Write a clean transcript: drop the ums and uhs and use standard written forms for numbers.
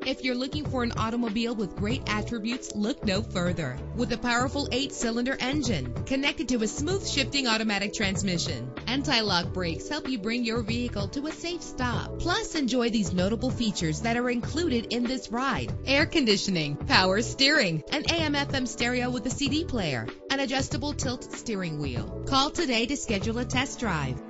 If you're looking for an automobile with great attributes, look no further. With a powerful 8-cylinder engine connected to a smooth shifting automatic transmission, anti-lock brakes help you bring your vehicle to a safe stop. Plus, enjoy these notable features that are included in this ride: air conditioning, power steering, an AM/FM stereo with a CD player, an adjustable tilt steering wheel. Call today to schedule a test drive.